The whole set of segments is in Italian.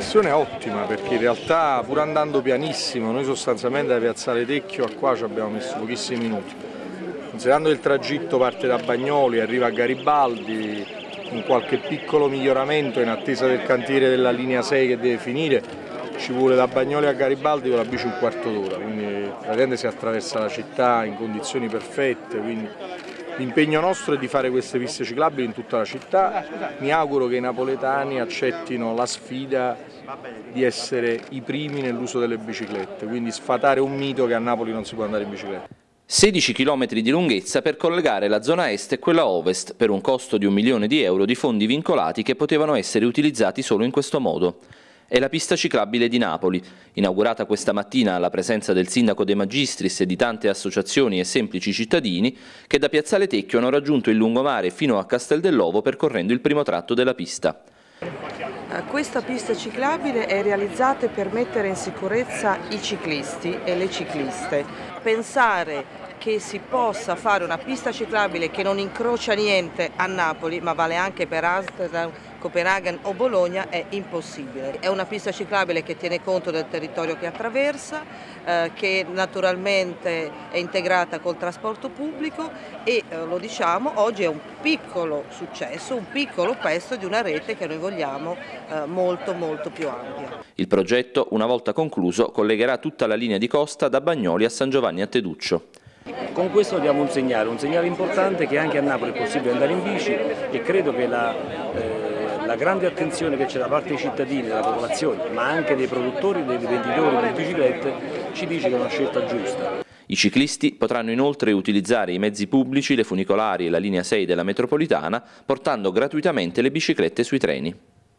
questione è ottima, perché in realtà pur andando pianissimo noi sostanzialmente da Piazzale Tecchio a qua ci abbiamo messo pochissimi minuti. Considerando che il tragitto parte da Bagnoli e arriva a Garibaldi, con qualche piccolo miglioramento in attesa del cantiere della linea 6 che deve finire, ci vuole da Bagnoli a Garibaldi con la bici un quarto d'ora, quindi praticamente si attraversa la città in condizioni perfette. Quindi l'impegno nostro è di fare queste piste ciclabili in tutta la città. Mi auguro che i napoletani accettino la sfida di essere i primi nell'uso delle biciclette, quindi sfatare un mito che a Napoli non si può andare in bicicletta. 16 km di lunghezza per collegare la zona est e quella ovest, per un costo di €1 milione di fondi vincolati che potevano essere utilizzati solo in questo modo. È la pista ciclabile di Napoli, inaugurata questa mattina alla presenza del sindaco De Magistris e di tante associazioni e semplici cittadini che da Piazzale Tecchio hanno raggiunto il lungomare fino a Castel dell'Ovo percorrendo il primo tratto della pista. Questa pista ciclabile è realizzata per mettere in sicurezza i ciclisti e le cicliste. Pensare che si possa fare una pista ciclabile che non incrocia niente a Napoli, ma vale anche per Amsterdam, Copenaghen o Bologna, è impossibile. È una pista ciclabile che tiene conto del territorio che attraversa, che naturalmente è integrata col trasporto pubblico e, lo diciamo, oggi è un piccolo successo, un piccolo pezzo di una rete che noi vogliamo molto più ampia. Il progetto, una volta concluso, collegherà tutta la linea di costa da Bagnoli a San Giovanni a Teduccio. Con questo diamo un segnale importante che anche a Napoli è possibile andare in bici e credo che la grande attenzione che c'è da parte dei cittadini, della popolazione, ma anche dei produttori, dei venditori di biciclette, ci dice che è una scelta giusta. I ciclisti potranno inoltre utilizzare i mezzi pubblici, le funicolari e la linea 6 della metropolitana, portando gratuitamente le biciclette sui treni.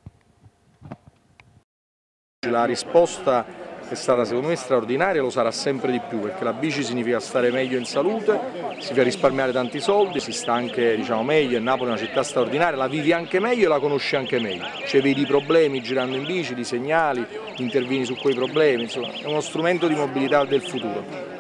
La risposta è stata secondo me straordinaria, lo sarà sempre di più, perché la bici significa stare meglio in salute, significa risparmiare tanti soldi, si sta anche meglio, e Napoli è una città straordinaria, la vivi anche meglio e la conosci anche meglio, cioè vedi i problemi girando in bici, li segnali, intervieni su quei problemi, insomma è uno strumento di mobilità del futuro.